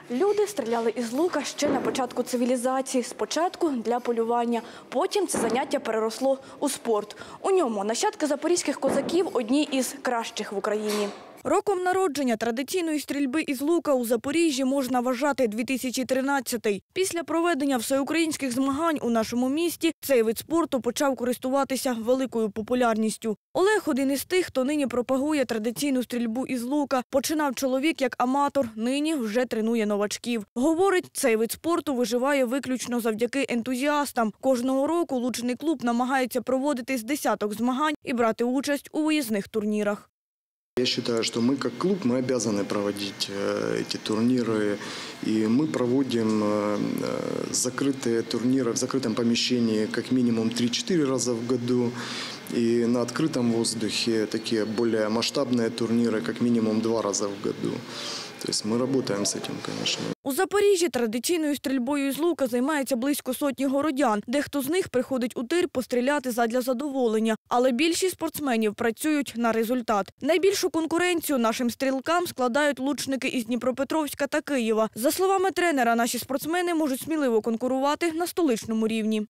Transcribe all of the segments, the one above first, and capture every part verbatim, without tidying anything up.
Люди стріляли із лука ще на початку цивілізації. Спочатку для полювання, потім це заняття переросло у спорт. У ньому нащадки запорізьких козаків – одні із кращих в Україні. Роком народження традиційної стрільби із лука у Запоріжжі можна вважати дві тисячі тринадцятий. Після проведення всеукраїнських змагань у нашому місті цей вид спорту почав користуватися великою популярністю. Олег – один із тих, хто нині пропагує традиційну стрільбу із лука. Починав чоловік як аматор, нині вже тренує новачків. Говорить, цей вид спорту виживає виключно завдяки ентузіастам. Кожного року лучний клуб намагається проводити з десяток змагань і брати участь у виїзних турнірах. Я считаю, что мы как клуб мы обязаны проводить эти турниры, и мы проводим закрытые турниры в закрытом помещении как минимум три-четыре раза в году, и на открытом воздухе такие более масштабные турниры как минимум два раза в году. То есть мы работаем с этим, конечно. У Запоріжжі традиційною стрільбою із лука займається близько сотні городян. Дехто з них приходить у тир постріляти задля задоволення. Але більшість спортсменів працюють на результат. Найбільшу конкуренцію нашим стрілкам складають лучники із Дніпропетровська та Києва. За словами тренера, наші спортсмени можуть сміливо конкурувати на столичному рівні.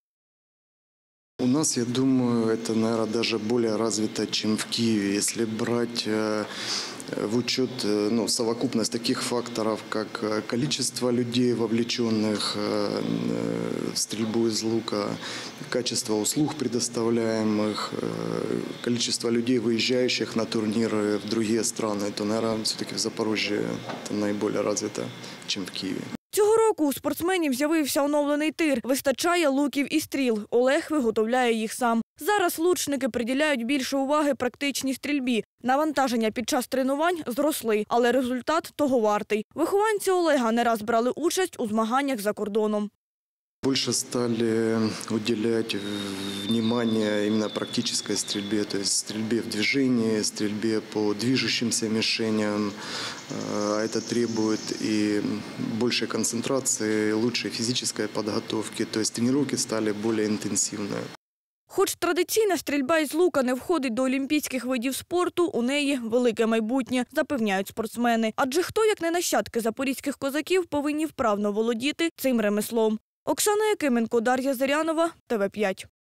У нас, я думаю, это, наверное, даже более развито, чем в Киеве. Если брать в учет ну, совокупность таких факторов, как количество людей, вовлеченных в стрельбу из лука, качество услуг предоставляемых, количество людей, выезжающих на турниры в другие страны, то, наверное, все-таки в Запорожье это наиболее развито, чем в Киеве. Цього року у спортсменів з'явився оновлений тир. Вистачає луків і стріл. Олег виготовляє їх сам. Зараз лучники приділяють більше уваги практичній стрільбі. Навантаження під час тренувань зросли, але результат того вартий. Вихованці Олега не раз брали участь у змаганнях за кордоном. Больше стали уделять внимание именно практической стрельбе, то есть стрельбе в движении, стрельбе по движущимся мишеням. Это требует и большей концентрации, лучшей физической подготовки, то есть тренировки стали более интенсивные. Хоч традиційна стрільба із лука не входить до олімпійських видів спорту, у неї велике майбутнє, запевняють спортсмени. Адже хто, як не нащадки запорізьких козаків, повинні вправно володіти цим ремеслом. Оксана Якименко, Дар'я Зирянова, Т В п'ять.